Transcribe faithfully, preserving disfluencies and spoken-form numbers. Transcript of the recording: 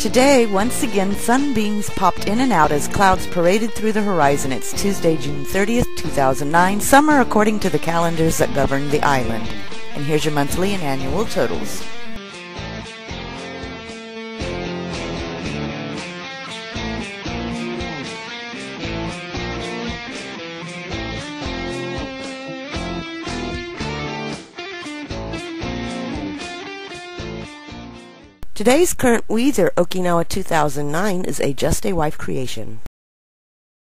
Today, once again, sunbeams popped in and out as clouds paraded through the horizon. It's Tuesday, June thirtieth, two thousand nine, summer according to the calendars that govern the island. And here's your monthly and annual totals. Today's current weather, Okinawa two thousand nine, is a Just a Wife creation.